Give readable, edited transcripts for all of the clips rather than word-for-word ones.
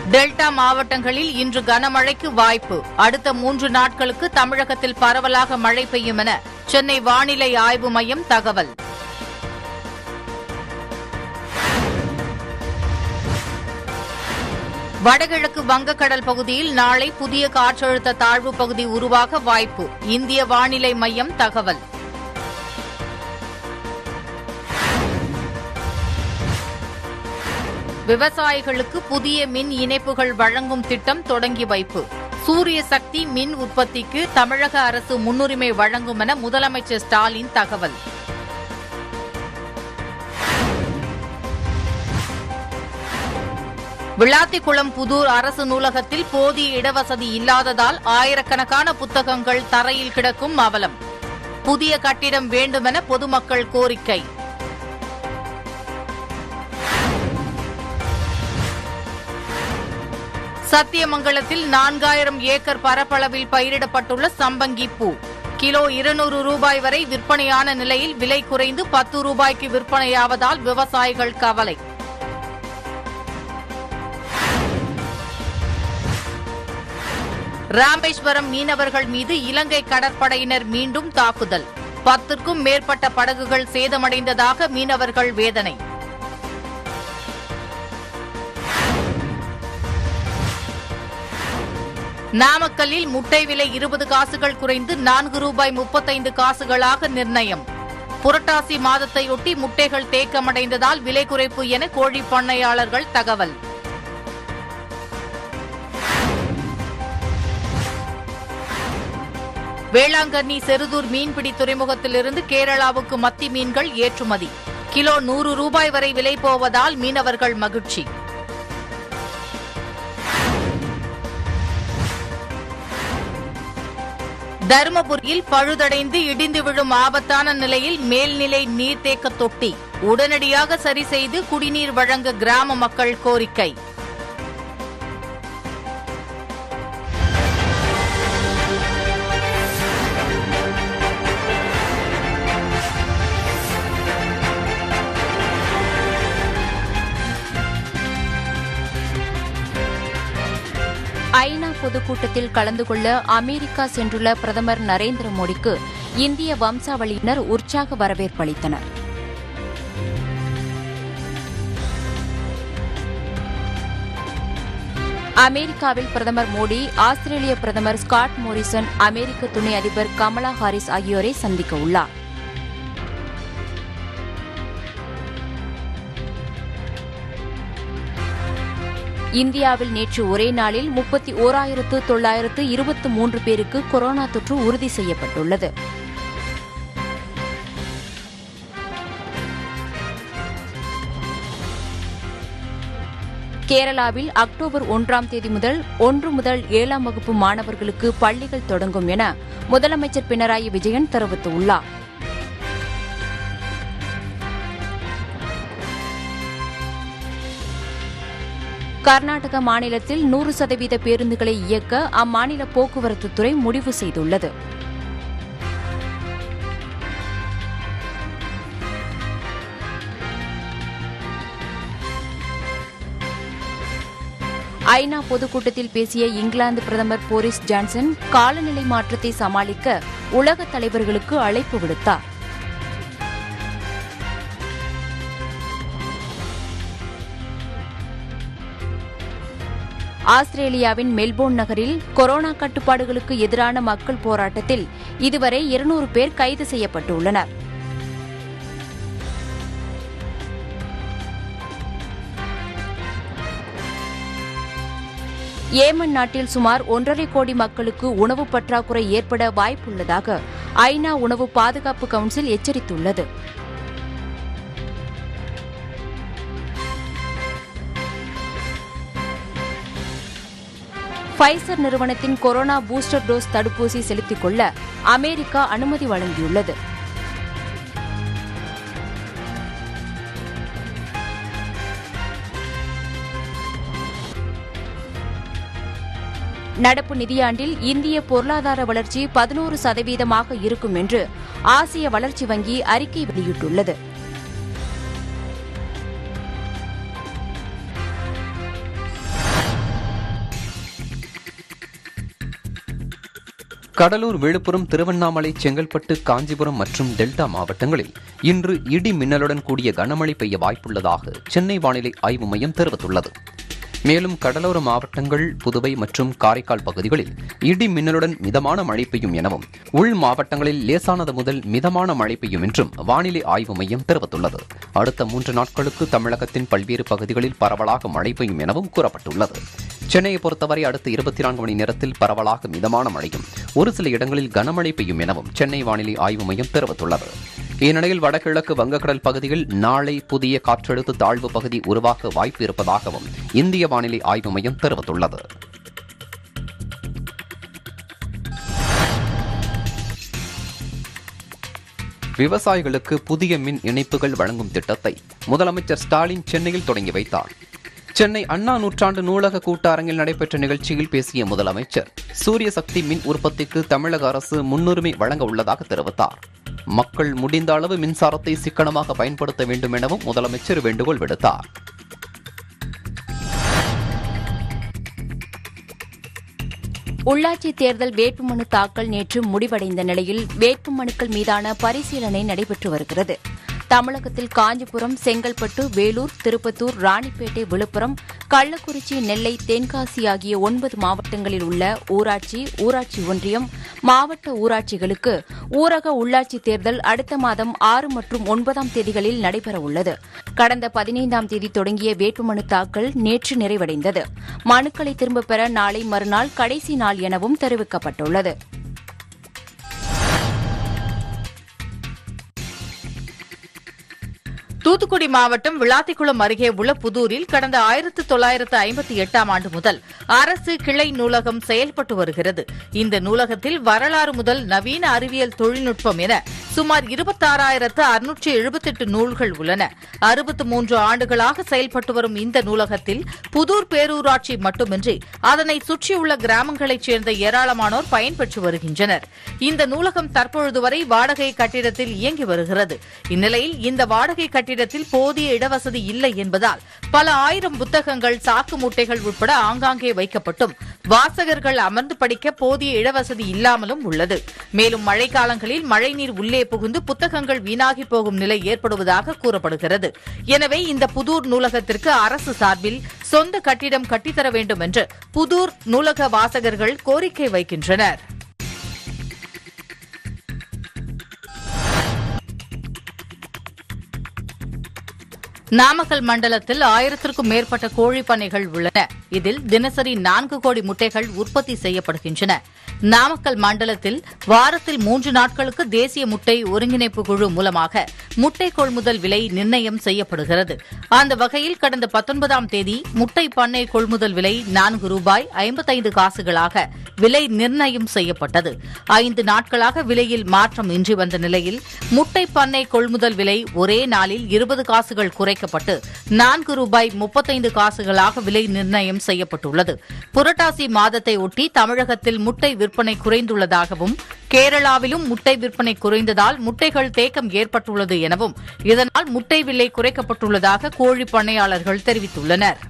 Delta மாவட்டங்களில் இன்று கனமழைக்கு வாய்ப்பு. அடுத்த 3 நாட்களுக்கு தமிழகத்தில் பரவலாக மழை பெய்யும் என சென்னை வானிலை ஆய்வு மையம் தகவல். வடகிழக்கு வங்கக்கடல் பகுதியில் நாளை புதிய காற்றழுத்த தாழ்வு பகுதி உருவாக வாய்ப்பு. இந்திய வானிலை மையம் தகவல். விவசாயிகளுக்கு புதிய மின் இணைப்புகள் வழங்கும் திட்டம் தொடங்கி வைப்பு. சூரிய சக்தி மின் உற்பத்திக்கு தமிழக அரசு முன்னுரிமை வழங்கும் என முதலமைச்சர் ஸ்டாலின் தகவல். விளாத்திக்குளம் புதூர் அரசு நூலகத்தில் போதிய இடவசதி இல்லாததால் ஆயிரக்கணக்கான புத்தகங்கள் தரையில் கிடக்கும் அவலம். புதிய கட்டிடம் வேண்டுமென பொதுமக்கள் கோரிக்கை. சத்தியமங்கலத்தில் 4000 ஏக்கர் பரப்பளவில் பயிரிடப்பட்டுள்ள சம்பங்கி பூ கிலோ 200 ரூபாய் வரை விற்பனையான நிலையில் விலை குறைந்து 10 ரூபாய்க்கு விற்பனையாவதால் விவசாயிகள் கவலை. ராமேஸ்வரம் மீனவர்கள் மீது இலங்கை கடற்படையினர் மீண்டும் தாக்குதல். 10க்கும் மேற்பட்ட படகுகள் சேதமடைந்ததாக மீனவர்கள் வேதனை. நாமக்கல்லில் முட்டை விலை 20 காசுகள் குறைந்து 4 ரூபாய் 35 காசுகளாக நிர்ணயம். புரட்டாசி மாதத்தையொட்டி முட்டைகள் தேக்கமடைந்ததால் விலை குறைப்பு என கோழி பண்ணையாளர்கள் தகவல். வேளாங்கண்ணி செருதூர் மீன்பிடி துறைமுகத்திலிருந்து கேரளாவுக்கு மத்தி மீன்கள் ஏற்றுமதி. கிலோ 100 ரூபாய் வரை விலை போவதால் மீனவர்கள் மகிழ்ச்சி. தருமபுரியில் பழுதடைந்து இடிந்து விழும் ஆபத்தான நிலையில் மேல்நிலை நீர்த்தேக்க தொட்டி உடனடியாக சரி செய்து குடிநீர் வழங்க கிராம மக்கள் கோரிக்கை. ஐநா பொதுக்கூட்டத்தில் கலந்து கொள்ள அமெரிக்கா சென்றுள்ள பிரதமர் நரேந்திர மோடிக்கு இந்திய வம்சாவளியினர் உற்சாக வரவேற்பு அளித்தனர். அமெரிக்காவில் பிரதமர் மோடி ஆஸ்திரேலிய பிரதமர் ஸ்காட் மோரிசன், அமெரிக்க துணை அதிபர் கமலா ஹாரிஸ் ஆகியோரை சந்திக்க உள்ளார். இந்தியாவில் நேற்று ஒரே நாளில் 31,923 பேருக்கு கொரோனா தொற்று உறுதி செய்யப்பட்டுள்ளது. கேரளாவில் அக்டோபர் 1ஆம் தேதி முதல் 1 முதல் 7ஆம் வகுப்பு மாணவர்களுக்கு பள்ளிகள் தொடங்கும் என முதலமைச்சர் பினராயி விஜயன் தெரிவித்துள்ளார். கர்நாடக மாநிலத்தில் 100% பேருந்துகளை இயக்க அம்மாநில போக்குவரத்துத்துறை முடிவு செய்துள்ளது. ஐநா பொதுக்கூட்டத்தில் பேசிய இங்கிலாந்து பிரதமர் போரிஸ் ஜான்சன் காலநிலை மாற்றத்தை சமாளிக்க உலக தலைவர்களுக்கு அழைப்பு விடுத்தார். ஆஸ்திரேலியாவின் மெல்போர்ன் நகரில் கொரோனா கட்டுப்பாடுகளுக்கு எதிரான மக்கள் போராட்டத்தில் இதுவரை 200 பேர் கைது செய்யப்பட்டுள்ளனர். ஏமன் நாட்டில் சுமார் 1.5 கோடி மக்களுக்கு உணவு பற்றாக்குறை ஏற்பட வாய்ப்புள்ளதாக ஐநா உணவு பாதுகாப்பு கவுன்சில் எச்சரித்துள்ளது. ஃபைசர் நிறுவனத்தின் கொரோனா பூஸ்டர் டோஸ் தடுப்பூசி செலுத்திக் கொள்ள அமெரிக்கா அனுமதி வழங்கியுள்ளது. நடப்பு நிதியாண்டில் இந்திய பொருளாதார வளர்ச்சி 11% இருக்கும் என்று ஆசிய வளர்ச்சி வங்கி அறிக்கை வெளியிட்டுள்ளது. கடலூர், விழுப்புரம், திருவண்ணாமலை, செங்கல்பட்டு, காஞ்சிபுரம் மற்றும் டெல்டா மாவட்டங்களில் இன்று இடி மின்னலுடன் கூடிய கனமழை பெய்ய வாய்ப்புள்ளதாக சென்னை வானிலை ஆய்வு மையம் தெரிவித்துள்ளது. மேலும் கடலோர மாவட்டங்கள், புதுவை மற்றும் காரைக்கால் பகுதிகளில் இடி மின்னலுடன் மிதமான மழை பெய்யும் எனவும், உள் மாவட்டங்களில் லேசானது முதல் மிதமான மழை பெய்யும் என்றும் வானிலை ஆய்வு மையம் தெரிவித்துள்ளது. அடுத்த 3 நாட்களுக்கு தமிழகத்தின் பல்வேறு பகுதிகளில் பரவலாக மழை பெய்யும் எனவும் கூறப்பட்டுள்ளது. சென்னையை பொறுத்தவரை அடுத்த 24 மணி நேரத்தில் பரவலாக மிதமான மழையும், ஒரு சில இடங்களில் கனமழை பெய்யும் எனவும் சென்னை வானிலை ஆய்வு மையம் தெரிவித்துள்ளது. இந்நிலையில் வடகிழக்கு வங்கக்கடல் பகுதியில் நாளை புதிய காற்றழுத்த தாழ்வு பகுதி உருவாக வாய்ப்பு இருப்பதாகவும் இந்திய வானிலை ஆய்வு மையம் தெரிவித்துள்ளது. விவசாயிகளுக்கு புதிய மின் இணைப்புகள் வழங்கும் திட்டத்தை முதலமைச்சர் ஸ்டாலின் சென்னையில் தொடங்கி வைத்தார். சென்னை அண்ணா நூற்றாண்டு நூலக கூட்டரங்கில் நடைபெற்ற நிகழ்ச்சியில் பேசிய முதலமைச்சர், சூரிய சக்தி மின் உற்பத்திக்கு தமிழக அரசு முன்னுரிமை வழங்க உள்ளதாக தெரிவித்தார். மக்கள் முடிந்த அளவு மின்சாரத்தை சிக்கனமாக பயன்படுத்த வேண்டும் எனவும் முதலமைச்சர் வேண்டுகோள் விடுத்தார். உள்ளாட்சி தேர்தல் வேட்புமனு தாக்கல் நேற்று முடிவடைந்த நிலையில் வேட்புமனுக்கள் மீதான பரிசீலனை நடைபெற்று வருகிறது. தமிழகத்தில் காஞ்சிபுரம், செங்கல்பட்டு, வேலூர், திருப்பத்தூர், ராணிப்பேட்டை, விழுப்புரம், கள்ளக்குறிச்சி, நெல்லை, தென்காசி ஆகிய 9 மாவட்டங்களில் உள்ள ஊராட்சி, ஊராட்சி ஒன்றியம், மாவட்ட ஊராட்சிகளுக்கு ஊரக உள்ளாட்சி தேர்தல் அடுத்த மாதம் 6 மற்றும் 9ஆம் தேதிகளில் நடைபெறவுள்ளது. கடந்த 15ஆம் தேதி தொடங்கிய வேட்புமனு தாக்கல் நேற்று நிறைவடைந்தது. மனுக்களை திரும்பப் பெற நாளை மறுநாள் கடைசி நாள் எனவும் தெரிவிக்கப்பட்டுள்ளது. தூத்துக்குடி மாவட்டம் விளாத்திக்குளம் அருகே உள்ள புதூரில் கடந்த 1958ஆம் ஆண்டு முதல் அரசு கிளை நூலகம் செயல்பட்டு வருகிறது. இந்த நூலகத்தில் வரலாறு முதல் நவீன அறிவியல் தொழில்நுட்பம் என சுமார் 26,678 நூல்கள் உள்ளன. 63 ஆண்டுகளாக செயல்பட்டு வரும் இந்த நூலகத்தில் புதூர் பேரூராட்சி மட்டுமின்றி அதனை சுற்றியுள்ள கிராமங்களைச் சேர்ந்த ஏராளமானோர் பயன்பெற்று வருகின்றனர். இந்த நூலகம் தற்பொழுது வரை வாடகை கட்டிடத்தில் இயங்கி வருகிறது. இந்நிலையில் இந்த வாடகை கட்டிடத்தில் போதிய இடவசதி இல்லை என்பதால் பல ஆயிரம் புத்தகங்கள், சாக்கு மூட்டைகள் உட்பட ஆங்காங்கே வைக்கப்பட்டும் வாசகர்கள் அமர்ந்து படிக்க போதிய இடவசதி இல்லாமலும் உள்ளது. மேலும் மழைக்காலங்களில் மழைநீர் உள்ளே புகுந்து புத்தகங்கள் வீணாகி போகும் நிலை ஏற்படுவதாக கூறப்படுகிறது. எனவே இந்த புதூர் நூலகத்திற்கு அரசு சார்பில் சொந்த கட்டிடம் கட்டித்தர வேண்டும் என்று புதூர் நூலக வாசகர்கள் கோரிக்கை வைக்கின்றனர். நாமக்கல் மண்டலத்தில் 1000க்கும் மேற்பட்ட கோழி பண்ணைகள் உள்ளன. இதில் தினசரி 4 கோடி முட்டைகள் உற்பத்தி செய்யப்படுகின்றன. நாமக்கல் மண்டலத்தில் வாரத்தில் 3 நாட்களுக்கு தேசிய முட்டை ஒருங்கிணைப்பு குழு மூலமாக முட்டை கொள்முதல் விலை நிர்ணயம் செய்யப்படுகிறது. அந்த வகையில் கடந்த 19ஆம் தேதி முட்டை பண்ணை கொள்முதல் விலை ₹4.55 விலை நிர்ணயம் செய்யப்பட்டது. 5 நாட்களாக விலையில் மாற்றம் இன்றி வந்த நிலையில் முட்டை பண்ணை கொள்முதல் விலை ஒரே நாளில் 20 காசுகள் குறைக்கப்பட்டு ₹4.35 விலை நிர்ணயம் செய்யப்பட்டுள்ளது. புரட்டாசி மாதத்தை ஒட்டி தமிழகத்தில் முட்டை விற்பனை குறைந்துள்ளதாகவும், கேரளாவிலும் முட்டை விற்பனை குறைந்ததால் முட்டைகள் தேக்கம் ஏற்பட்டுள்ளது எனவும், இதனால் முட்டை விலை குறைக்கப்பட்டுள்ளதாக கோழி பண்ணையாளர்கள் தெரிவித்துள்ளனர்.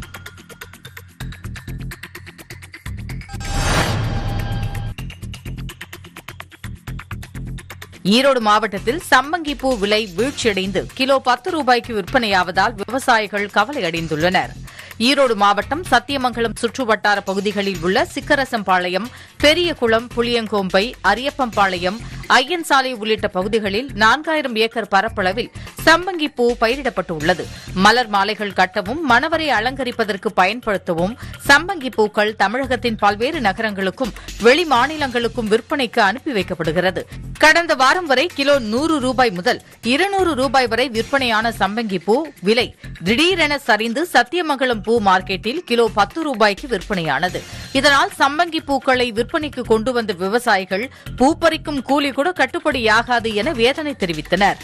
ஈரோடு மாவட்டத்தில் சம்பங்கி பூ விலை வீழ்ச்சியடைந்து கிலோ ₹10 விற்பனையாவதால் விவசாயிகள் கவலையடைந்துள்ளனர். ஈரோடு மாவட்டம் சத்தியமங்கலம் சுற்றுவட்டார பகுதிகளில் உள்ள சிக்கரசம்பாளையம், பெரியகுளம், புளியங்கோம்பை, அரியப்பம்பாளையம், ஐயன் சாலை உள்ளிட்ட பகுதிகளில் 4000 ஏக்கர் பரப்பளவில் சம்பங்கி பூ பயிரிடப்பட்டுள்ளது. மலர் மாலைகள் கட்டவும், மணவரை அலங்கரிப்பதற்கு பயன்படுத்தவும் சம்பங்கி பூக்கள் தமிழகத்தின் பல்வேறு நகரங்களுக்கும் வெளி மாநிலங்களுக்கும் விற்பனைக்கு அனுப்பி வைக்கப்படுகிறது. கடந்த வாரம் வரை கிலோ ₹100 முதல் ₹200 வரை விற்பனையான சம்பங்கி பூ விலை திடீரென சரிந்து சத்தியமங்கலம் பூ மார்க்கெட்டில் கிலோ ₹10 விற்பனையானது. இதனால் சம்பங்கி பூக்களை விற்பனைக்கு கொண்டு வந்த விவசாயிகள் பூ பறிக்கும் கூலி கூட கட்டுப்படியாகாது என வேதனை தெரிவித்தனர்.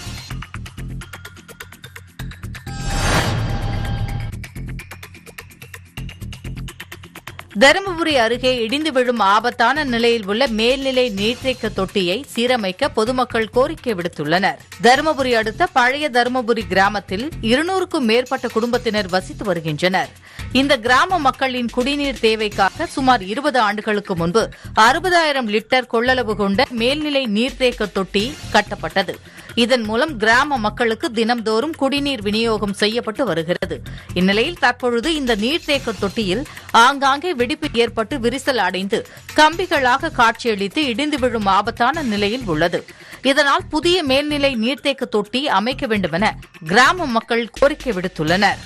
தருமபுரி அருகே இடிந்து விழும் ஆபத்தான நிலையில் உள்ள மேல்நிலை நீர்த்தேக்க தொட்டியை சீரமைக்க பொதுமக்கள் கோரிக்கை விடுத்துள்ளனர். தருமபுரி அடுத்த பழைய தருமபுரி கிராமத்தில் 200க்கும் மேற்பட்ட குடும்பத்தினர் வசித்து வருகின்றனர். இந்த கிராம மக்களின் குடிநீர் தேவைக்காக சுமார் 20 ஆண்டுகளுக்கு முன்பு 60,000 லிட்டர் கொள்ளளவு கொண்ட மேல்நிலை நீர்த்தேக்க தொட்டி கட்டப்பட்டது. இதன் மூலம் கிராம மக்களுக்கு தினம்தோறும் குடிநீர் விநியோகம் செய்யப்பட்டு வருகிறது. இந்நிலையில் தற்பொழுது இந்த நீர்த்தேக்க தொட்டியில் ஆங்காங்கே வெடிப்பு ஏற்பட்டு விரிசல் அடைந்து கம்பிகளாக காட்சியளித்து இடிந்து விழும் ஆபத்தான நிலையில் உள்ளது. இதனால் புதிய மேல்நிலை நீர்த்தேக்க தொட்டி அமைக்க வேண்டுமென கிராம மக்கள் கோரிக்கை விடுத்துள்ளனர்.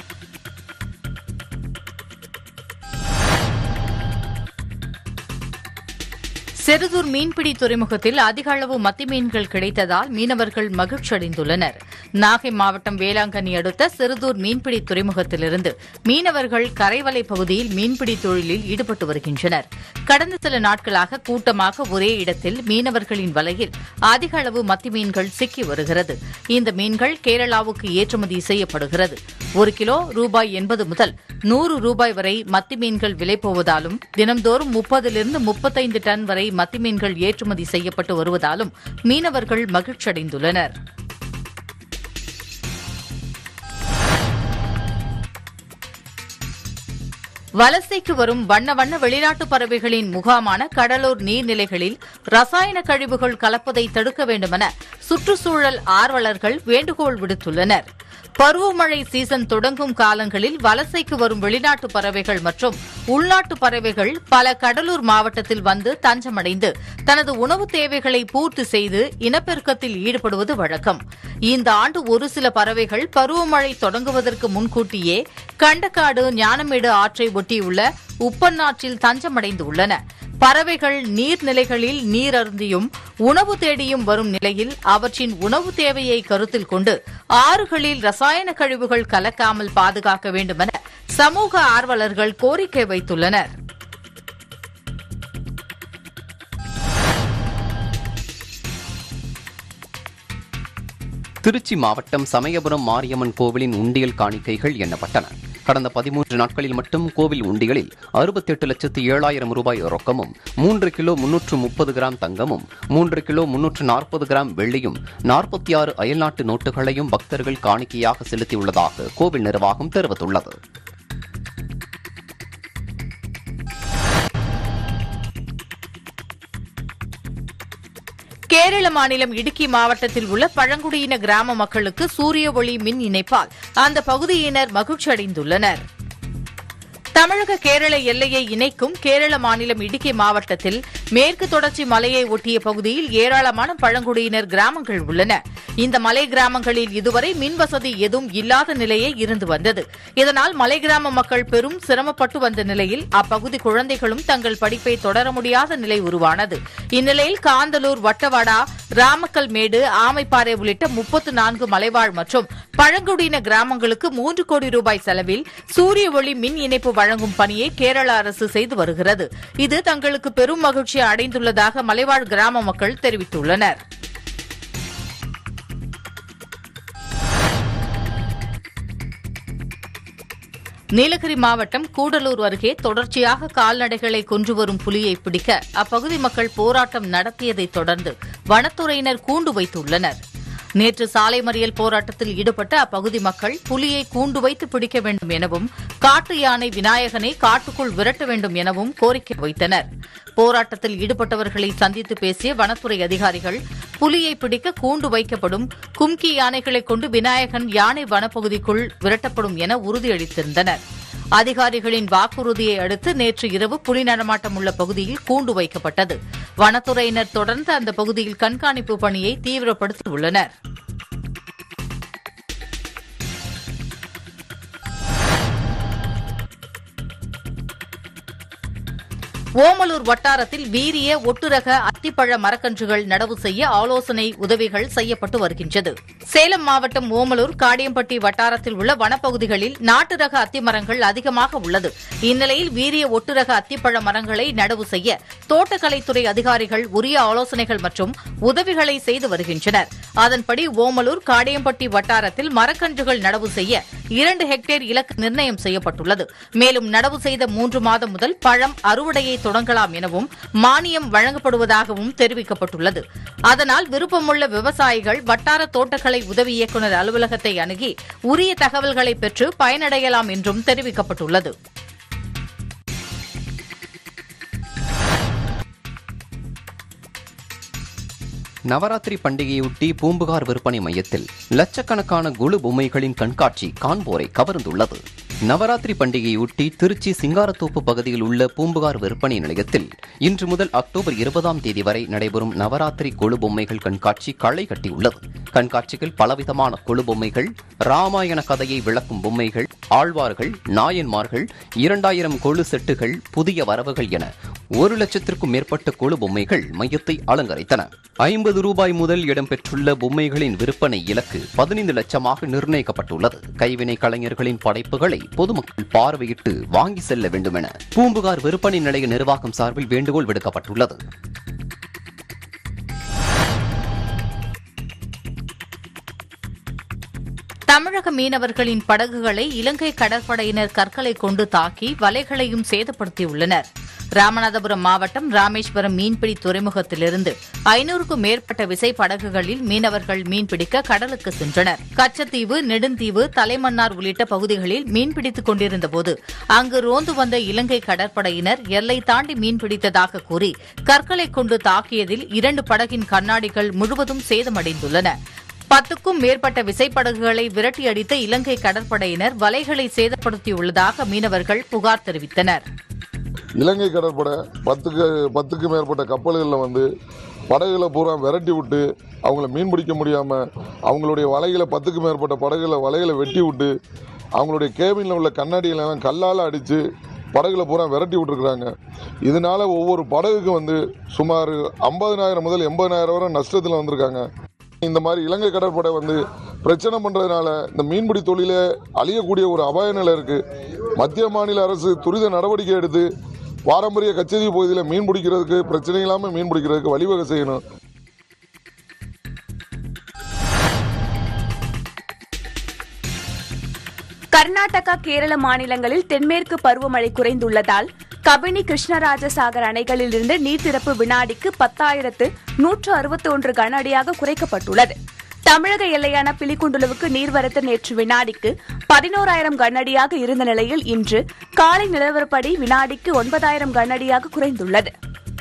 செருதூர் மீன்பிடி துறைமுகத்தில் அதிக அளவு மத்தி மீன்கள் கிடைத்ததால் மீனவர்கள் மகிழ்ச்சியடைந்துள்ளனர். நாகை மாவட்டம் வேளாங்கண்ணி அடுத்த செருதூர் மீன்பிடி துறைமுகத்திலிருந்து மீனவர்கள் கரைவலை பகுதியில் மீன்பிடி தொழிலில் ஈடுபட்டு வருகின்றனர். கடந்த சில நாட்களாக கூட்டமாக ஒரே இடத்தில் மீனவர்களின் வலையில் அதிக அளவு மத்தி மீன்கள் சிக்கி வருகிறது. இந்த மீன்கள் கேரளாவுக்கு ஏற்றுமதி செய்யப்படுகிறது. 1 கிலோ ரூபாய் 80 முதல் 100 ரூபாய் வரை மத்தி மீன்கள் விலை போவதாலும் தினம்தோறும் 30 35 டன் வரை மத்தி மீன்கள் ஏற்றுமதி செய்யப்பட்டு வருவதாலும் மீனவர்கள் மகிழ்ச்சியடைந்துள்ளனர். வலசைக்கு வரும் வண்ண வண்ண வெளிநாட்டு பறவைகளின் முகாமான கடலூர் நீர்நிலைகளில் ரசாயன கழிவுகள் கலப்பதை தடுக்க வேண்டுமென சுற்றுச்சூழல் ஆர்வலர்கள் வேண்டுகோள் விடுத்துள்ளனர். பருவமழை சீசன் தொடங்கும் காலங்களில் வலசைக்கு வரும் வெளிநாட்டு பறவைகள் மற்றும் உள்நாட்டு பறவைகள் பல கடலூர் மாவட்டத்தில் வந்து தஞ்சமடைந்து தனது உணவு தேவைகளை பூர்த்தி செய்து இனப்பெருக்கத்தில் ஈடுபடுவது வழக்கம். இந்த ஆண்டு ஒரு சில பறவைகள் பருவமழை தொடங்குவதற்கு முன்கூட்டியே கண்டக்காடு ஞானமேடு ஆற்றை ஒட்டியுள்ள உப்பன்னாற்றில் தஞ்சமடைந்து உள்ளன. பறவைகள் நீர்நிலைகளில் நீர் அருந்தியும் உணவு தேடியும் வரும் நிலையில் அவற்றின் உணவு தேவையை கருத்தில் கொண்டு ஆறுகளில் ரசாயன கழிவுகள் கலக்காமல் பாதுகாக்க வேண்டுமென சமூக ஆர்வலர்கள் கோரிக்கை வைத்துள்ளனர். திருச்சி மாவட்டம் சமயபுரம் மாரியம்மன் கோவிலின் உண்டியல் காணிக்கைகள் எண்ணப்பட்டன. கடந்த 13 நாட்களில் மட்டும் கோவில் உண்டிகளில் 68,07,000 ரூபாய் ரொக்கமும் 3 கிலோ 330 கிராம் தங்கமும் 3 கிலோ 340 கிராம் வெள்ளியும் 46 அயல்நாட்டு நோட்டுகளையும் பக்தர்கள் காணிக்கையாக செலுத்தியுள்ளதாக கோவில் நிர்வாகம் தெரிவித்துள்ளது. கேரள மாநிலம் இடுக்கி மாவட்டத்தில் உள்ள பழங்குடியின கிராம மக்களுக்கு சூரிய ஒளி மின் இணைப்பால் அந்த பகுதியினர் மகிழ்ச்சியடைந்துள்ளனர். தமிழக கேரள எல்லையை இணைக்கும் கேரள மாநிலம் இடுக்கி மாவட்டத்தில் மேற்கு தொடர்ச்சி மலையை ஒட்டிய பகுதியில் ஏராளமான பழங்குடியினர் கிராமங்கள் உள்ளன. இந்த மலை கிராமங்களில் இதுவரை மின் வசதி எதுவும் இல்லாத நிலையே இருந்து வந்தது. இதனால் மலை கிராம மக்கள் பெரும் சிரமப்பட்டு வந்த நிலையில் அப்பகுதி குழந்தைகளும் தங்கள் படிப்பை தொடர முடியாத நிலை உருவானது. இந்நிலையில் காந்தலூர், வட்டவாடா, ராமக்கல்மேடு, ஆமைப்பாறை உள்ளிட்ட 34 மலைவாழ் மற்றும் பழங்குடியின கிராமங்களுக்கு 3 கோடி ரூபாய் செலவில் சூரிய ஒளி மின் இணைப்பு வழங்கும் பணியை கேரள அரசு செய்து வருகிறது. இது தங்களுக்கு பெரும் மகிழ்ச்சி அடைந்துள்ளதாக மலைவாழ் கிராம மக்கள் தெரிவித்துள்ளனர். நீலகிரி மாவட்டம் கூடலூர் அருகே தொடர்ச்சியாக கால்நடைகளை கொன்று வரும் புலியை பிடிக்க அப்பகுதி மக்கள் போராட்டம் நடத்தியதைத் தொடர்ந்து வனத்துறையினர் கூண்டு வைத்துள்ளனர். நேற்று சாலை மறியல் போராட்டத்தில் ஈடுபட்ட அப்பகுதி மக்கள் புலியை கூண்டு வைத்து பிடிக்க வேண்டும் எனவும் காட்டு யானை விநாயகனை காட்டுக்குள் விரட்ட வேண்டும் எனவும் கோரிக்கை வைத்தனர். போராட்டத்தில் ஈடுபட்டவர்களை சந்தித்து பேசிய வனத்துறை அதிகாரிகள் புலியை பிடிக்க கூண்டு வைக்கப்படும், கும்கி யானைகளை கொண்டு விநாயகன் யானை வனப்பகுதிக்குள் விரட்டப்படும் என உறுதியளித்திருந்தனர். அதிகாரிகளின் வாக்குறுதியை அடுத்து நேற்று இரவு புலி நடமாட்டம் உள்ள பகுதியில் கூண்டு வைக்கப்பட்டது. வனத்துறையினர் தொடர்ந்து அந்த பகுதியில் கண்காணிப்பு பணியை தீவிரப்படுத்தியுள்ளனர். ஓமலூர் வட்டாரத்தில் வீரிய ஒட்டுரக அத்திப்பழ மரக்கன்றுகள் நடவு செய்ய ஆலோசனை உதவிகள் செய்யப்பட்டு வருகின்றது. சேலம் மாவட்டம் ஓமலூர், காடியம்பட்டி வட்டாரத்தில் உள்ள வனப்பகுதிகளில் நாட்டு ரக அத்தி மரங்கள் அதிகமாக உள்ளது. இந்நிலையில் வீரிய ஒட்டுரக அத்திப்பழ மரங்களை நடவு செய்ய தோட்டக்கலைத்துறை அதிகாரிகள் உரிய ஆலோசனைகள் மற்றும் உதவிகளை செய்து வருகின்றனர். அதன்படி ஓமலூர், காடியம்பட்டி வட்டாரத்தில் மரக்கன்றுகள் நடவு செய்ய 2 ஹெக்டேர் இலக்கு நிர்ணயம் செய்யப்பட்டுள்ளது. மேலும் நடவு செய்த 3 மாதம் முதல் பழம் அறுவடையை தொடங்கலாம் எனவும் மானியம் வழங்கப்படுவதாகவும் தெரிவிக்கப்பட்டுள்ளது. அதனால் விருப்பமுள்ள விவசாயிகள் வட்டார தோட்டக்கலை உதவி இயக்குநர் அலுவலகத்தை அணுகி உரிய தகவல்களை பெற்று பயனடையலாம் என்றும் தெரிவிக்கப்பட்டுள்ளது. நவராத்திரி பண்டிகையொட்டி பூம்புகார் விற்பனை மையத்தில் லட்சக்கணக்கான குழு பொம்மைகளின் கண்காட்சி காண்போரை கவர்ந்துள்ளது. நவராத்திரி பண்டிகையொட்டி திருச்சி சிங்காரத்தோப்பு பகுதியில் உள்ள பூம்புகார் விற்பனை நிலையத்தில் இன்று முதல் அக்டோபர் 20ஆம் தேதி வரை நடைபெறும் நவராத்திரி கொழு பொம்மைகள் கண்காட்சி களை கட்டியுள்ளது. கண்காட்சியில் பலவிதமான கொழு பொம்மைகள், ராமாயண கதையை விளக்கும் பொம்மைகள், ஆழ்வார்கள், நாயன்மார்கள், 2000 கொழு செட்டுகள், புதிய வரவுகள் என 1,00,000க்கும் மேற்பட்ட கொழு பொம்மைகள் மையத்தை அலங்கரித்தன. 50 ரூபாய் முதல் இடம்பெற்றுள்ள பொம்மைகளின் விற்பனை இலக்கு 15 லட்சமாக நிர்ணயிக்கப்பட்டுள்ளது. கைவினை கலைஞர்களின் படைப்புகளை பொதுமக்கள் பார்வையிட்டு வாங்கி செல்ல வேண்டும் என பூம்புகார் விற்பனை நிலைய நிர்வாகம் சார்பில் வேண்டுகோள் விடுக்கப்பட்டுள்ளது. தமிழக மீனவர்களின் படகுகளை இலங்கை கடற்படையினர் கற்களை கொண்டு தாக்கி வலைகளையும் சேதப்படுத்தியுள்ளனர். ராமநாதபுரம் மாவட்டம் ராமேஸ்வரம் மீன்பிடி துறைமுகத்திலிருந்து 500க்கும் மேற்பட்ட விசைப்படகுகளில் மீனவர்கள் மீன்பிடிக்க கடலுக்கு சென்றனர். கச்சத்தீவு, நெடுந்தீவு, தலைமன்னார் உள்ளிட்ட பகுதிகளில் மீன்பிடித்துக் கொண்டிருந்தபோது அங்கு ரோந்து வந்த இலங்கை கடற்படையினர் எல்லை தாண்டி மீன்பிடித்ததாக கூறி கற்களை கொண்டு தாக்கியதில் 2 படகின் கண்ணாடிகள் முழுவதும் சேதமடைந்துள்ளன. 10க்கும் மேற்பட்ட விசைப்படகுகளை விரட்டியடித்த இலங்கை கடற்படையினர் வலைகளை சேதப்படுத்தியுள்ளதாக மீனவர்கள் புகார் தெரிவித்தனர். இலங்கை கடற்படை 10க்கு மேற்பட்ட கப்பல்களில் வந்து படகுகளை பூரா விரட்டி விட்டு அவங்கள மீன் பிடிக்க முடியாமல் அவங்களுடைய வலைகளை 10க்கு மேற்பட்ட வலைகளை வெட்டி விட்டு அவங்களுடைய கேபினில் உள்ள கண்ணாடிகளெல்லாம் கல்லால் அடித்து படகுகளை பூரா விரட்டி விட்டுருக்குறாங்க. இதனால ஒவ்வொரு படகுக்கும் வந்து சுமார் 50,000 முதல் 80,000 வரை நஷ்டத்தில் வந்திருக்காங்க. இந்த மாதிரி இலங்கை கடற்படை வந்து பிரச்சனை பண்ணுறதுனால இந்த மீன்பிடி தொழிலே அழியக்கூடிய ஒரு அபாய நிலை இருக்குது. மத்திய மாநில அரசு துரித நடவடிக்கை எடுத்து பாரம்பரிய கச்சத்தீவு பகுதியில் மீன் பிடிக்கிறதுக்கு பிரச்சனை இல்லாமல் மீன் பிடிக்கிறதுக்கு வழிவகை செய்யணும். கர்நாடகா, கேரள மாநிலங்களில் தென்மேற்கு பருவமழை குறைந்துள்ளதால் கபினி, கிருஷ்ணராஜசாகர் அணைகளில் இருந்து நீர் திறப்பு வினாடிக்கு 10,161 கன அடியாக குறைக்கப்பட்டுள்ளது. தமிழக எல்லையான பிலிகுண்டுலுவுக்கு நீர்வரத்து நேற்று வினாடிக்கு 11,000 கன அடியாக இருந்த நிலையில் இன்று காலை நிலவரப்படி வினாடிக்கு 9,000 கன அடியாக குறைந்துள்ளது.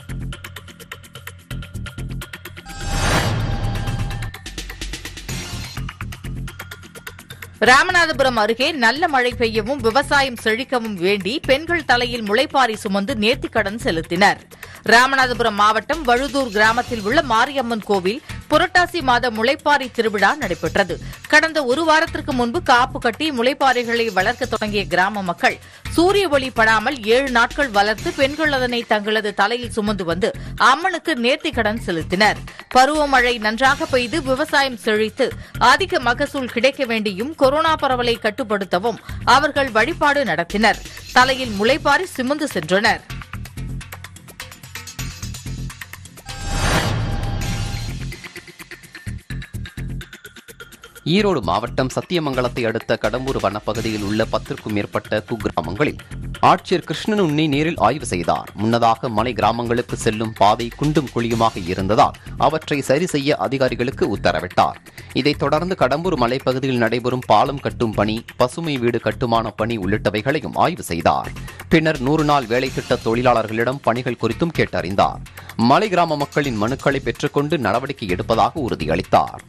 ராமநாதபுரம் அருகே நல்ல மழை பெய்யவும் விவசாயம் செழிக்கவும் வேண்டி பெண்கள் தலையில் முளைப்பாரி சுமந்து நேர்த்திக்கடன் செலுத்தினர். ராமநாதபுரம் மாவட்டம் வழுதூர் கிராமத்தில் உள்ள மாரியம்மன் கோவில் புரட்டாசி மாத முளைப்பாரி திருவிழா நடைபெற்றது. கடந்த 1 வாரத்திற்கு முன்பு காப்பு கட்டி முளைப்பாரிகளை வளர்க்க தொடங்கிய கிராம மக்கள் சூரிய ஒளி படாமல் 7 நாட்கள் வளர்த்து பெண்கள் அதனை தங்களது தலையில் சுமந்து வந்து அம்மனுக்கு நேர்த்திக்கடன் செலுத்தினர். பருவமழை நன்றாக பெய்து விவசாயம் செழித்து அதிக மகசூல் கிடைக்க வேண்டியும் கொரோனா பரவலை கட்டுப்படுத்தவும் அவர்கள் வழிபாடு நடத்தினர். தலையில் முளைப்பாரி சுமந்து சென்றனர். ஈரோடு மாவட்டம் சத்தியமங்கலத்தை அடுத்த கடம்பூர் வனப்பகுதியில் உள்ள 10க்கும் மேற்பட்ட குக்கிராமங்களில் ஆட்சியர் கிருஷ்ணன் உன்னி நேரில் ஆய்வு செய்தார். முன்னதாக மலை கிராமங்களுக்கு செல்லும் பாதை குண்டும் குழியுமாக இருந்ததால் அவற்றை சரி செய்ய அதிகாரிகளுக்கு உத்தரவிட்டார். இதைத் தொடர்ந்து கடம்பூர் மலைப்பகுதியில் நடைபெறும் பாலம் கட்டும் பணி, பசுமை வீடு கட்டுமான பணி உள்ளிட்டவைகளையும் ஆய்வு செய்தார். பின்னர் 100 நாள் வேலை திட்ட தொழிலாளர்களிடம் பணிகள் குறித்தும் கேட்டறிந்தார். மலை கிராம மக்களின் மனுக்களை பெற்றுக்கொண்டு நடவடிக்கை எடுப்பதாக உறுதியளித்தார்.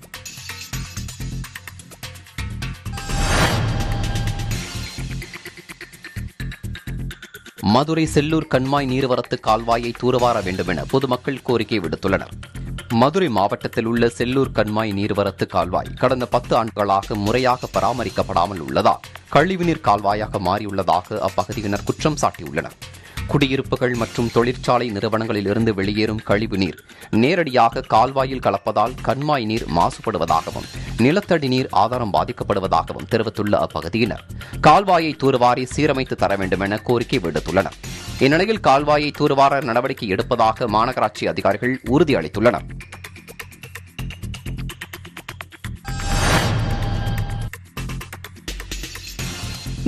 மதுரை செல்லூர் கண்மாய் நீர்வரத்து கால்வாயை தூர்வார வேண்டும் என பொதுமக்கள் கோரிக்கை விடுத்துள்ளனர். மதுரை மாவட்டத்தில் உள்ள செல்லூர் கண்மாய் நீர்வரத்து கால்வாய் கடந்த 10 ஆண்டுகளாக முறையாக பராமரிக்கப்படாமல் உள்ளதால் கழிவுநீர் கால்வாயாக மாறியுள்ளதாக அப்பகுதியினர் குற்றம் சாட்டியுள்ளனர். குடியிருப்புகள் மற்றும் தொழிற்சாலை நிறுவனங்களில் இருந்து வெளியேறும் கழிவு நீர் நேரடியாக கால்வாயில் கலப்பதால் கண்மாய் நீர் மாசுபடுவதாகவும் நிலத்தடி நீர் ஆதாரம் பாதிக்கப்படுவதாகவும் தெரிவித்துள்ள அப்பகுதியினர் கால்வாயை தூர்வாரி சீரமைத்து தர வேண்டும் என கோரிக்கை விடுத்துள்ளனர். இந்நிலையில் கால்வாயை தூர்வார நடவடிக்கை எடுப்பதாக மாநகராட்சி அதிகாரிகள் உறுதியளித்துள்ளனர்.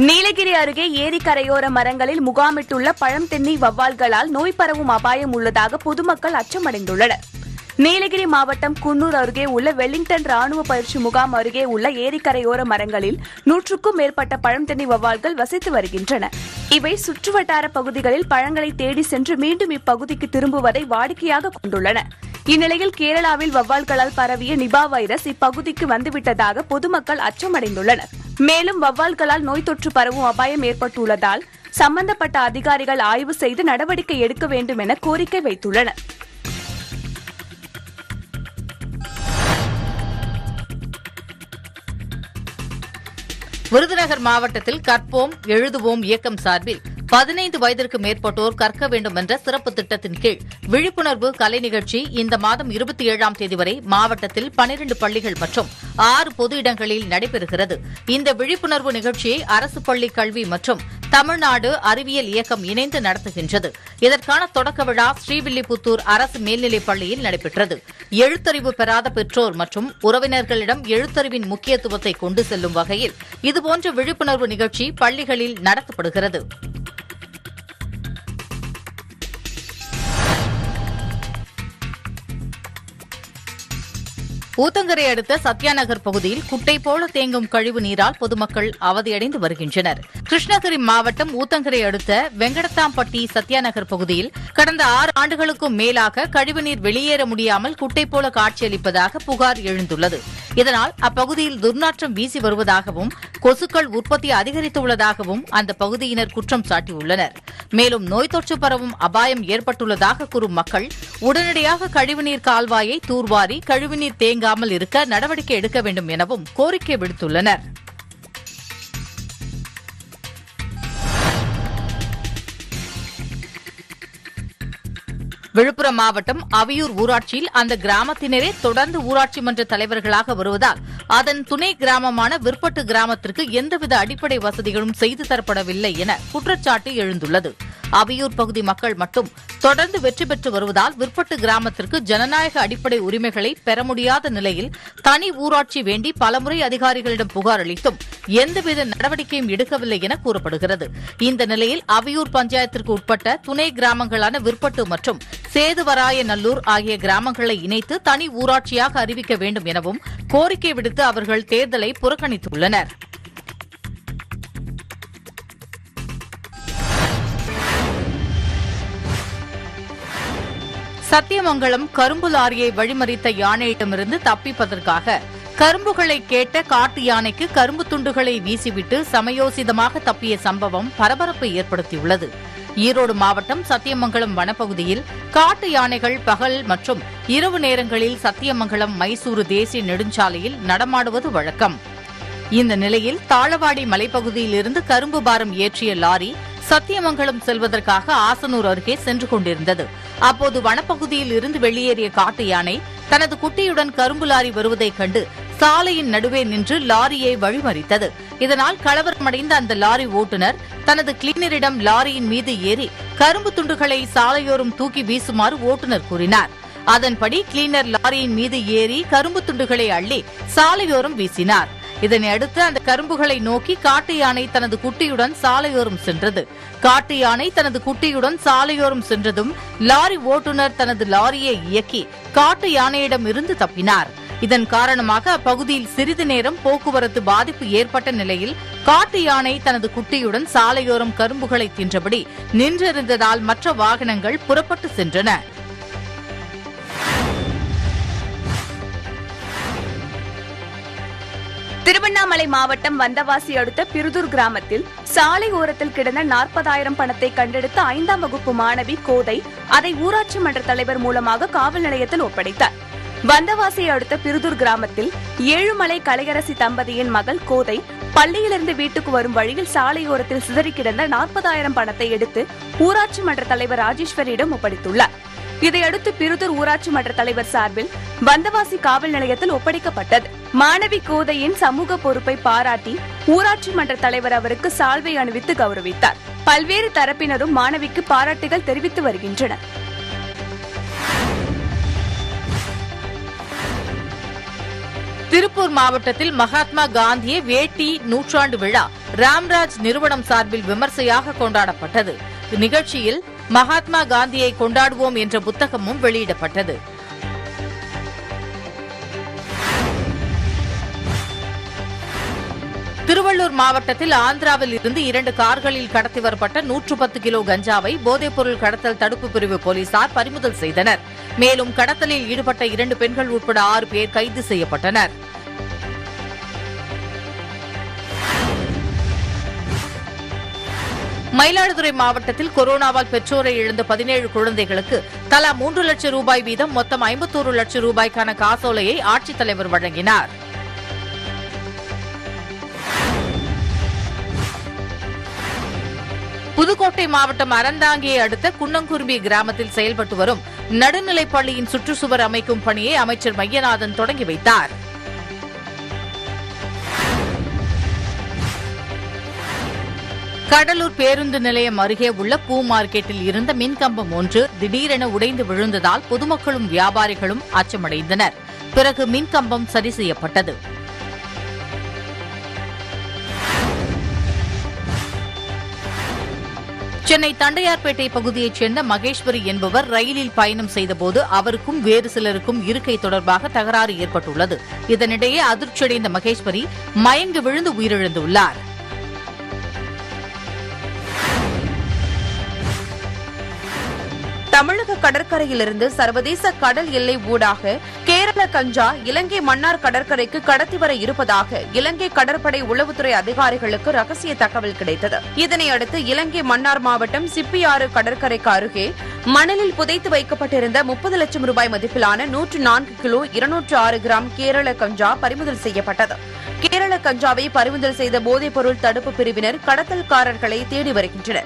நீலகிரி அருகே ஏரிக்கரையோர மரங்களில் முகாமிட்டுள்ள பழம்தென்னி வவ்வால்களால் நோய் பரவும் அபாயம் உள்ளதாக பொதுமக்கள் அச்சமடைந்துள்ளனர். நீலகிரி மாவட்டம் குன்னூர் அருகே உள்ள வெலிங்டன் ராணுவ பயிற்சி முகாம் அருகே உள்ள ஏரிக்கரையோர மரங்களில் 100க்கும் மேற்பட்ட பழம்தென்னி வவ்வால்கள் வசித்து வருகின்றன. இவை சுற்றுவட்டார பகுதிகளில் பழங்களை தேடி சென்று மீண்டும் இப்பகுதிக்கு திரும்புவதை வாடிக்கையாக கொண்டுள்ளன. இந்நிலையில் கேரளாவில் வவ்வால்களால் பரவிய நிபா வைரஸ் இப்பகுதிக்கு வந்துவிட்டதாக பொதுமக்கள் அச்சமடைந்துள்ளனர். மேலும் வவ்வால்களால் நோய் தொற்று பரவும் அபாயம் ஏற்பட்டுள்ளதால் சம்பந்தப்பட்ட அதிகாரிகள் ஆய்வு செய்து நடவடிக்கை எடுக்க வேண்டும் என கோரிக்கை வைத்துள்ளனர். விருதுநகர் மாவட்டத்தில் கற்போம் எழுதுவோம் இயக்கம் சார்பில் 15 வயதிற்கு மேற்பட்டோர் கற்க வேண்டும் என்ற சிறப்பு திட்டத்தின் கீழ் விழிப்புணர்வு கலை நிகழ்ச்சி இந்த மாதம் 27ஆம் தேதி வரை மாவட்டத்தில் 12 பள்ளிகள் மற்றும் 6 பொது இடங்களில் நடைபெறுகிறது. இந்த விழிப்புணர்வு நிகழ்ச்சியை அரசு பள்ளி கல்வி மற்றும் தமிழ்நாடு அறிவியல் இயக்கம் இணைந்து நடத்துகின்றது. இதற்கான தொடக்க விழா ஸ்ரீவில்லிபுத்தூர் அரசு மேல்நிலைப் பள்ளியில் நடைபெற்றது. எழுத்தறிவு பெறாத பெற்றோர் மற்றும் உறவினர்களிடம் எழுத்தறிவின் முக்கியத்துவத்தை கொண்டு செல்லும் வகையில் இதுபோன்ற விழிப்புணர்வு நிகழ்ச்சி பள்ளிகளில் நடத்தப்படுகிறது. ஊத்தங்கரை அடுத்த சத்யாநகர் பகுதியில் குட்டை போல தேங்கும் கழிவு நீரால் பொதுமக்கள் அவதியடைந்து வருகின்றனர். கிருஷ்ணகிரி மாவட்டம் ஊத்தங்கரை அடுத்த வெங்கடத்தாம்பட்டி சத்யாநகர் பகுதியில் கடந்த 6 ஆண்டுகளுக்கும் மேலாக கழிவுநீர் வெளியேற முடியாமல் குட்டை போல காட்சியளிப்பதாக புகார் எழுந்துள்ளது. இதனால் அப்பகுதியில் துர்நாற்றம் வீசி வருவதாகவும் கொசுக்கள் உற்பத்தி அதிகரித்துள்ளதாகவும் அந்த பகுதியினர் குற்றம் சாட்டியுள்ளனர். மேலும் நோய் தொற்று பரவும் அபாயம் ஏற்பட்டுள்ளதாக கூறும் மக்கள் உடனடியாக கழிவுநீர் கால்வாயை தூர்வாரி கழிவுநீர் தேங்காமல் இருக்க நடவடிக்கை எடுக்க வேண்டும் எனவும் கோரிக்கை விடுத்துள்ளனர். விழுப்புரம் மாவட்டம் அவியூர் ஊராட்சியில் அந்த கிராமத்தினரே தொடர்ந்து ஊராட்சி மன்ற தலைவர்களாக வருவதால் அதன் துணை கிராமமான விற்பட்டு கிராமத்திற்கு எந்தவித அடிப்படை வசதிகளும் செய்து தரப்படவில்லை என குற்றச்சாட்டு எழுந்துள்ளது. அவியூர் பகுதி மக்கள் மட்டும் தொடர்ந்து வெற்றி பெற்று வருவதால் விற்பட்டு கிராமத்திற்கு ஜனநாயக அடிப்படை உரிமைகளை பெற முடியாத நிலையில் தனி ஊராட்சி வேண்டி பலமுறை அதிகாரிகளிடம் புகார் அளித்தும் எந்தவித நடவடிக்கையும் எடுக்கவில்லை என கூறப்படுகிறது. இந்த நிலையில் அவியூர் பஞ்சாயத்திற்கு உட்பட்ட துணை கிராமங்களான விற்பட்டு மற்றும் சேதுவராயநல்லூர் ஆகிய கிராமங்களை இணைத்து தனி ஊராட்சியாக அறிவிக்க வேண்டும் எனவும் கோரிக்கை விடுத்து அவர்கள் தேர்தலை புறக்கணித்துள்ளனர். சத்தியமங்கலம் கரும்பு லாரியை வழிமறித்த யானையிடமிருந்து தப்பிப்பதற்காக கரும்புகளை கேட்ட காட்டு யானைக்கு கரும்பு துண்டுகளை வீசிவிட்டு சமயோசிதமாக தப்பிய சம்பவம் பரபரப்பை ஏற்படுத்தியுள்ளது. ஈரோடு மாவட்டம் சத்தியமங்கலம் வனப்பகுதியில் காட்டு யானைகள் பகல் மற்றும் இரவு நேரங்களில் சத்தியமங்கலம் மைசூரு தேசிய நெடுஞ்சாலையில் நடமாடுவது வழக்கம். இந்த நிலையில் தாளவாடி மலைப்பகுதியில் இருந்து கரும்பு பாரம் ஏற்றிய லாரி சத்தியமங்கலம் செல்வதற்காக ஆசனூர் அருகே சென்று கொண்டிருந்தது. அப்போது வனப்பகுதியில் இருந்து வெளியேறிய காட்டு யானை தனது குட்டியுடன் கரும்பு லாரி வருவதைக் கண்டு சாலையின் நடுவே நின்று லாரியை வழிமறித்தது. இதனால் கலவரமடைந்த அந்த லாரி ஓட்டுநர் தனது கிளீனரிடம் லாரியின் மீது ஏறி கரும்பு துண்டுகளை சாலையோரம் தூக்கி வீசுமாறு ஓட்டுநர் கூறினார். அதன்படி கிளீனர் லாரியின் மீது ஏறி கரும்பு துண்டுகளை அள்ளி சாலையோரம் வீசினார். இதனை அடுத்து அந்த கரும்புகளை நோக்கி காட்டு யானை தனது குட்டியுடன் சாலையோரம் சென்றது. காட்டு யானை தனது குட்டியுடன் சாலையோரம் சென்றதும் லாரி ஓட்டுநர் தனது லாரியை இயக்கி காட்டு யானையிடம் இருந்து தப்பினார். இதன் காரணமாக அப்பகுதியில் சிறிது நேரம் போக்குவரத்து பாதிப்பு ஏற்பட்ட நிலையில் காட்டு யானை தனது குட்டியுடன் சாலையோரம் கரும்புகளை தின்றபடி நின்றிருந்ததால் மற்ற வாகனங்கள் புறப்பட்டு சென்றன. திருவண்ணாமலை மாவட்டம் வந்தவாசி அடுத்த பிருதூர் கிராமத்தில் சாலை ஓரத்தில் கிடந்த 40,000 பணத்தை கண்டெடுத்த 5ஆம் வகுப்பு மாணவி கோதை அதை ஊராட்சி மன்ற தலைவர் மூலமாக காவல் நிலையத்தில் ஒப்படைத்தார். வந்தவாசியை அடுத்த பிருதூர் கிராமத்தில் ஏழுமலை கலையரசி தம்பதியின் மகள் கோதை பள்ளியிலிருந்து வீட்டுக்கு வரும் வழியில் சாலையோரத்தில் சிதறி கிடந்த 40,000 பணத்தை எடுத்து ஊராட்சி மன்ற தலைவர் ராஜேஸ்வரியிடம் ஒப்படைத்துள்ளார். இதையடுத்து பிருதூர் ஊராட்சி மன்ற தலைவர் சார்பில் வந்தவாசி காவல் நிலையத்தில் ஒப்படைக்கப்பட்டது. மாணவி கோதையின் சமூக பொறுப்பை பாராட்டி ஊராட்சி மன்ற தலைவர் அவருக்கு சால்வை அணிவித்து கௌரவித்தார். பல்வேறு தரப்பினரும் மாணவிக்கு பாராட்டுகள் தெரிவித்து வருகின்றனர். திருப்பூர் மாவட்டத்தில் மகாத்மா காந்திய வேட்டி நூற்றாண்டு விழா ராம்ராஜ் நிறுவனம் சார்பில் விமர்சையாக கொண்டாடப்பட்டது. இந்நிகழ்ச்சியில் மகாத்மா காந்தியை கொண்டாடுவோம் என்ற புத்தகமும் வெளியிடப்பட்டது. திருவள்ளூர் மாவட்டத்தில் ஆந்திராவில் இருந்து 2 கார்களில் கடத்தி வரப்பட்ட 110 கிலோ கஞ்சாவை போதைப்பொருள் கடத்தல் தடுப்பு பிரிவு போலீசார் பறிமுதல் செய்தனர். மேலும் கடத்தலில் ஈடுபட்ட 2 பெண்கள் உட்பட 6 பேர் கைது செய்யப்பட்டனர். மயிலாடுதுறை மாவட்டத்தில் கொரோனாவால் பெற்றோரை இழந்த 17 குழந்தைகளுக்கு தலா 3 லட்சம் ரூபாய் வீதம் மொத்தம் 51 லட்சம் ரூபாய்க்கான காசோலையை ஆட்சித்தலைவர் வழங்கினார். புதுக்கோட்டை மாவட்டம் அறந்தாங்கியை அடுத்த குன்னங்குரும்பி கிராமத்தில் செயல்பட்டு வரும் நடுநிலைப் பள்ளியின் சுற்றுச்சுவர் அமைக்கும் பணியை அமைச்சர் மையநாதன் தொடங்கி வைத்தார். கடலூர் பேருந்து நிலையம் அருகே உள்ள பூ மார்க்கெட்டில் இருந்த மின்கம்பம் ஒன்று திடீரென உடைந்து விழுந்ததால் பொதுமக்களும் வியாபாரிகளும் அச்சமடைந்தனர். பிறகு மின்கம்பம் சரி செய்யப்பட்டது. சென்னை தண்டையார்பேட்டை பகுதியைச் சேர்ந்த மகேஸ்வரி என்பவர் ரயிலில் பயணம் செய்தபோது அவருக்கும் வேறு சிலருக்கும் இருக்கை தொடர்பாக தகராறு ஏற்பட்டுள்ளது. இதனிடையே அதிர்ச்சியடைந்த மகேஸ்வரி மயங்கி விழுந்து உயிரிழந்துள்ளார். தமிழக கடற்கரையிலிருந்து சர்வதேச கடல் எல்லை ஊடாக கேரள கஞ்சா இலங்கை மன்னார் கடற்கரைக்கு கடத்தி வர இருப்பதாக இலங்கை கடற்படை உளவுத்துறை அதிகாரிகளுக்கு ரகசிய தகவல் கிடைத்தது. இதனையடுத்து இலங்கை மன்னார் மாவட்டம் சிப்பியாறு கடற்கரைக்கு அருகே மணலில் புதைத்து வைக்கப்பட்டிருந்த 30 லட்சம் ரூபாய் மதிப்பிலான 104 கிலோ 206 கிராம் கேரள கஞ்சா பறிமுதல் செய்யப்பட்டது. கேரள கஞ்சாவை பறிமுதல் செய்த போதைப்பொருள் தடுப்பு பிரிவினர் கடத்தல்காரர்களை தேடி வருகின்றனர்.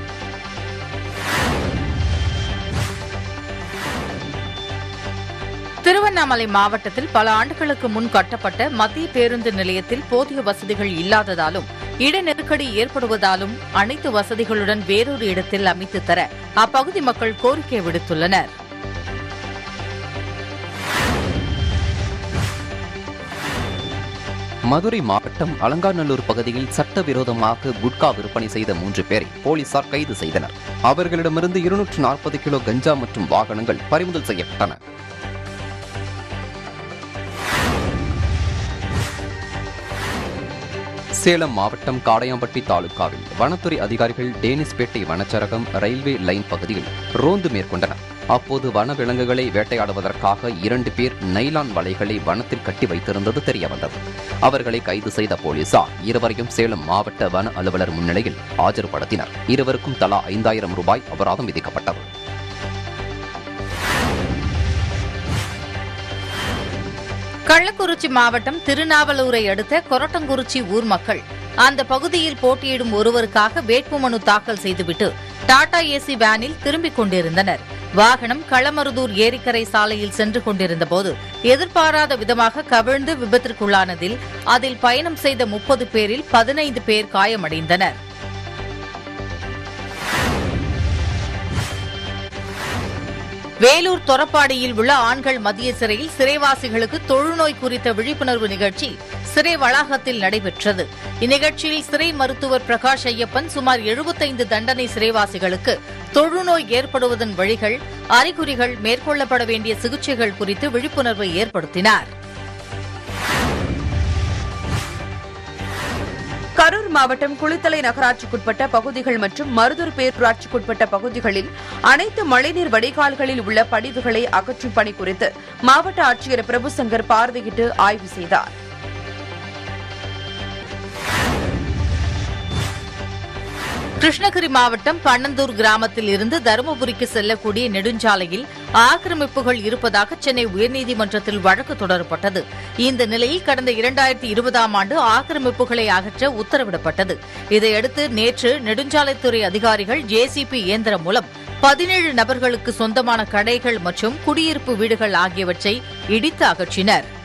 திருவண்ணாமலை மாவட்டத்தில் பல ஆண்டுகளுக்கு முன் கட்டப்பட்ட மத்திய பேருந்து நிலையத்தில் போதிய வசதிகள் இல்லாததாலும் இட நெருக்கடி ஏற்படுவதாலும் அனைத்து வசதிகளுடன் வேறொரு இடத்தில் அமைத்து தர அப்பகுதி மக்கள் கோரிக்கை விடுத்துள்ளனர். மதுரை மாவட்டம் அலங்காநல்லூர் பகுதியில் சட்டவிரோதமாக குட்கா விற்பனை செய்த 3 பேரை போலீசார் கைது செய்தனர். அவர்களிடமிருந்து 240 கிலோ கஞ்சா மற்றும் வாகனங்கள் பறிமுதல் செய்யப்பட்டன. சேலம் மாவட்டம் காடையாம்பட்டி தாலுகாவில் வனத்துறை அதிகாரிகள் டேனிஸ்பேட்டை வனச்சரகம் ரயில்வே லைன் பகுதியில் ரோந்து மேற்கொண்டனர். அப்போது வனவிலங்குகளை வேட்டையாடுவதற்காக 2 பேர் நைலான் வலைகளை வனத்தில் கட்டி வைத்திருந்தது தெரியவந்தது. அவர்களை கைது செய்த போலீசார் இருவரையும் சேலம் மாவட்ட வன அலுவலர் முன்னிலையில் ஆஜர்படுத்தினர். இருவருக்கும் தலா 5000 ரூபாய் அபராதம் விதிக்கப்பட்டது. கள்ளக்குறிச்சி மாவட்டம் திருநாவலூரை அடுத்த கொரட்டங்குறிச்சி ஊர் மக்கள் அந்த பகுதியில் போட்டியிடும் ஒருவருக்காக வேட்புமனு தாக்கல் செய்துவிட்டு டாடா ஏசி வேனில் திரும்பிக் கொண்டிருந்தனர். வாகனம் களமருதூர் ஏரிக்கரை சாலையில் சென்று கொண்டிருந்தபோது எதிர்பாராத விதமாக கவிழ்ந்து விபத்திற்குள்ளானதில் அதில் பயணம் செய்த 30 பேரில் 15 பேர் காயமடைந்தனர். வேலூர் தொரப்பாடியில் உள்ள ஆண்கள் மத்திய சிறையில் சிறைவாசிகளுக்கு தொழுநோய் குறித்த விழிப்புணர்வு நிகழ்ச்சி சிறை வளாகத்தில் நடைபெற்றது. இந்நிகழ்ச்சியில் சிறை மருத்துவர் பிரகாஷ் ஐயப்பன் சுமார் 75 தண்டனை சிறைவாசிகளுக்கு தொழுநோய் ஏற்படுவதன் வழிகள், அறிகுறிகள், மேற்கொள்ளப்பட வேண்டிய சிகிச்சைகள் குறித்து விழிப்புணர்வை ஏற்படுத்தினார். கரூர் மாவட்டம் குளித்தலை நகராட்சிக்குட்பட்ட பகுதிகள் மற்றும் மருதூர் பேரூராட்சிக்குட்பட்ட பகுதிகளில் அனைத்து மழைநீர் வடிகால்களில் உள்ள படிவுகளை அகற்றும் பணி குறித்து மாவட்ட ஆட்சியர் பிரபுசங்கர் பார்வையிட்டு ஆய்வு செய்தார். கிருஷ்ணகிரி மாவட்டம் பன்னந்தூர் கிராமத்தில் இருந்து தருமபுரிக்கு செல்லக்கூடிய நெடுஞ்சாலையில் ஆக்கிரமிப்புகள் இருப்பதாக சென்னை உயர்நீதிமன்றத்தில் வழக்கு தொடரப்பட்டது. இந்த நிலையில் கடந்த 2020ஆம் ஆண்டு ஆக்கிரமிப்புகளை அகற்ற உத்தரவிடப்பட்டது. இதையடுத்து நேற்று நெடுஞ்சாலைத்துறை அதிகாரிகள் ஜேசிபி இயந்திரம் மூலம் 17 நபர்களுக்கு சொந்தமான கடைகள் மற்றும் குடியிருப்பு வீடுகள் ஆகியவற்றை இடித்து அகற்றினர்.